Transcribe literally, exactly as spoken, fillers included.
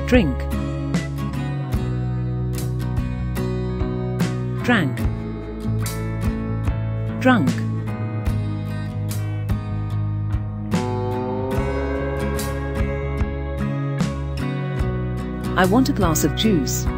drink, drank, drunk. I want a glass of juice.